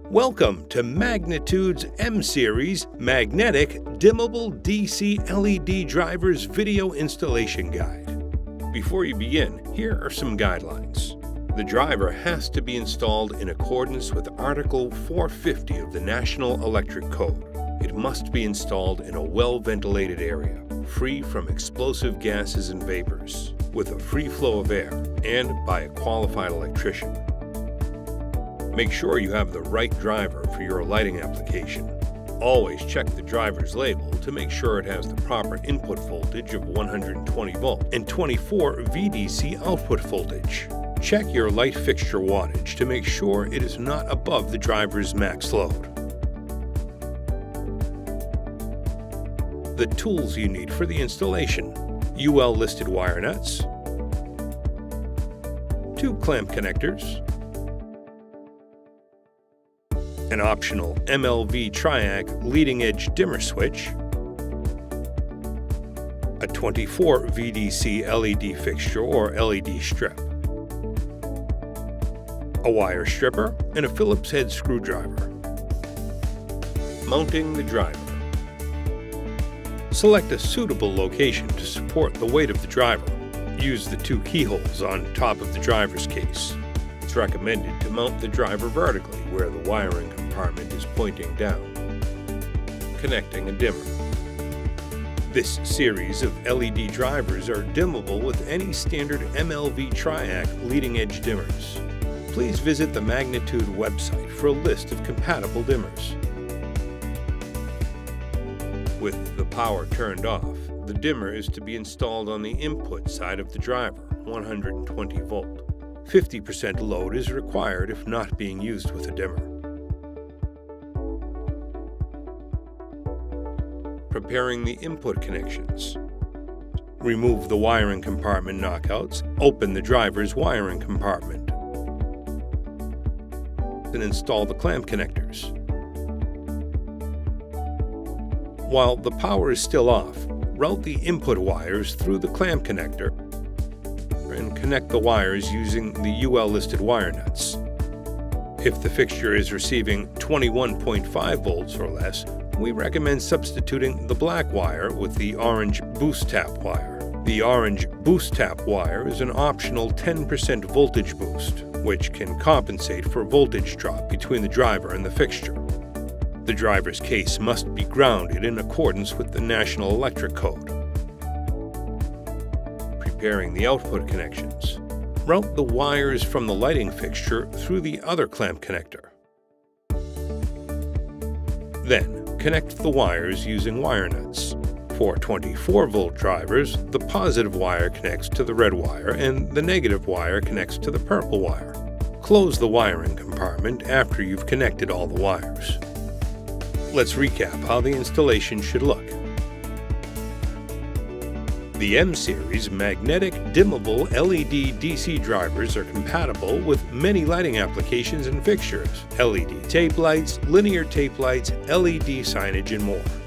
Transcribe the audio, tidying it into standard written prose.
Welcome to Magnitude's M-Series Magnetic Dimmable DC LED Drivers Video Installation Guide. Before you begin, here are some guidelines. The driver has to be installed in accordance with Article 450 of the National Electric Code. It must be installed in a well-ventilated area, free from explosive gases and vapors, with a free flow of air, and by a qualified electrician. Make sure you have the right driver for your lighting application. Always check the driver's label to make sure it has the proper input voltage of 120 volt and 24 VDC output voltage. Check your light fixture wattage to make sure it is not above the driver's max load. The tools you need for the installation: UL listed wire nuts, 2 clamp connectors, an optional MLV triac leading edge dimmer switch, a 24 VDC LED fixture or LED strip, a wire stripper, and a Phillips head screwdriver. Mounting the driver. Select a suitable location to support the weight of the driver. Use the 2 keyholes on top of the driver's case. It's recommended to mount the driver vertically where the wiring compartment is pointing down. Connecting a dimmer. This series of LED drivers are dimmable with any standard MLV triac leading edge dimmers. Please visit the Magnitude website for a list of compatible dimmers. With the power turned off, the dimmer is to be installed on the input side of the driver, 120 volt. 50% load is required if not being used with a dimmer. Preparing the input connections. Remove the wiring compartment knockouts, open the driver's wiring compartment, and install the clamp connectors. While the power is still off, route the input wires through the clamp connector and connect the wires using the UL listed wire nuts. If the fixture is receiving 21.5 volts or less, we recommend substituting the black wire with the orange boost tap wire. The orange boost tap wire is an optional 10% voltage boost, which can compensate for voltage drop between the driver and the fixture. The driver's case must be grounded in accordance with the National Electric Code. Preparing the output connections. Route the wires from the lighting fixture through the other clamp connector. Then, connect the wires using wire nuts. For 24 volt drivers, the positive wire connects to the red wire and the negative wire connects to the purple wire. Close the wiring compartment after you've connected all the wires. Let's recap how the installation should look. The M-Series magnetic dimmable LED DC drivers are compatible with many lighting applications and fixtures: LED tape lights, linear tape lights, LED signage, and more.